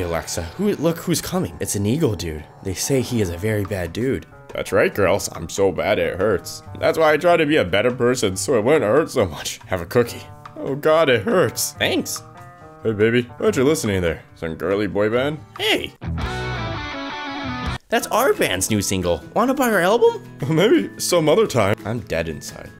Alexa. Look who's coming. It's an eagle dude. They say he is a very bad dude. That's right, girls. I'm so bad it hurts. That's why I try to be a better person so it wouldn't hurt so much. Have a cookie. Oh god, it hurts. Thanks. Hey baby, what you listening there? Some girly boy band? Hey. That's our band's new single. Wanna buy our album? Maybe some other time. I'm dead inside.